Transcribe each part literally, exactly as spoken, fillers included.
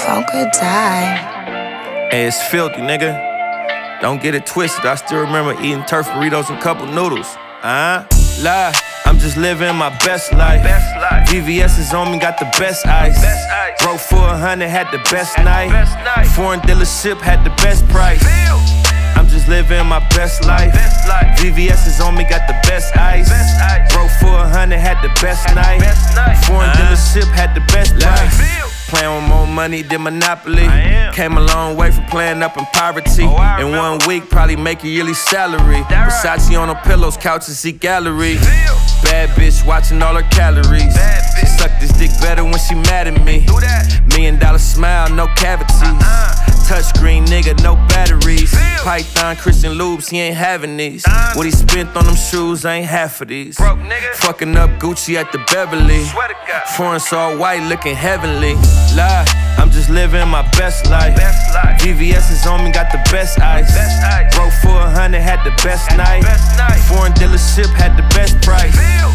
So good time. Hey, it's filthy, nigga. Don't get it twisted. I still remember eating turf burritos and couple noodles. Uh-huh. Lie. I'm just living my best life. Best life. V V S is on me, got the best ice. Best ice. Broke for a hundred, had the best had night. The best night. Foreign dealership had the best price. Feel. I'm just living my best life. Best life. V V S is on me, got the best ice. Best ice. Broke for a hundred, had the best night. Best night. Foreign uh-huh. dealership had the best price. Feel. Playing with more money than Monopoly. Came a long way from playing up in poverty. Oh, in one week, probably make a yearly salary. Versace on her pillows, couches, see gallery. Bad bitch watching all her calories. She suck this dick better when she mad at me. Million dollar smile, no cavities. Touchscreen nigga, no batteries. Python, Christian Lubes, he ain't having these. What he spent on them shoes, ain't half of these. Fucking up Gucci at the Beverly. Foreign all white, looking heavenly. Lie, I'm just living my best life. V V S is on me, got the best ice. Broke for a hundred, had the best night. Foreign dealership had the best price.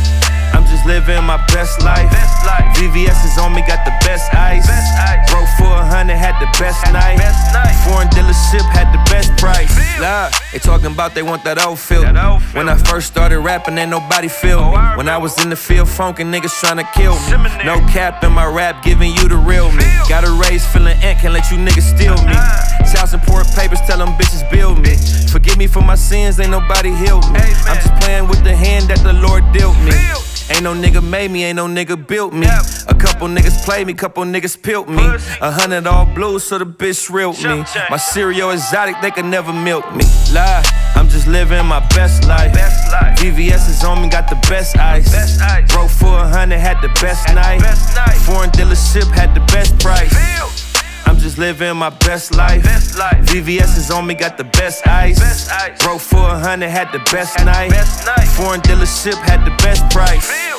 I'm just living my best life. V V S is on me, got the best ice. Broke for a hundred, had the best night. Foreign dealership had the best price. Nah, they talking about they want that old feel. When I first started rapping, ain't nobody feel me. When I was in the field, funkin' niggas tryna kill me. No cap in my rap, giving you the real me. Got a raise, feeling ant, can't let you niggas steal me. Child support papers, tell them bitches build me. Forgive me for my sins, ain't nobody healed me. I'm just playing with the hand that the Lord dealt me. Ain't no nigga made me, ain't no nigga built me. A couple niggas played me, couple niggas pilled me. A hundred all blue, so the bitch reeled me. My cereal exotic, they could never milk me. Lie, I'm just living my best life. V V S is on me, got the best ice. Broke for a hundred, had the best night. Foreign dealership had the best price. I'm just living my best life. V V S is on me, got the best ice. Broke for a hundred, had the best night. Foreign dealership had the best price.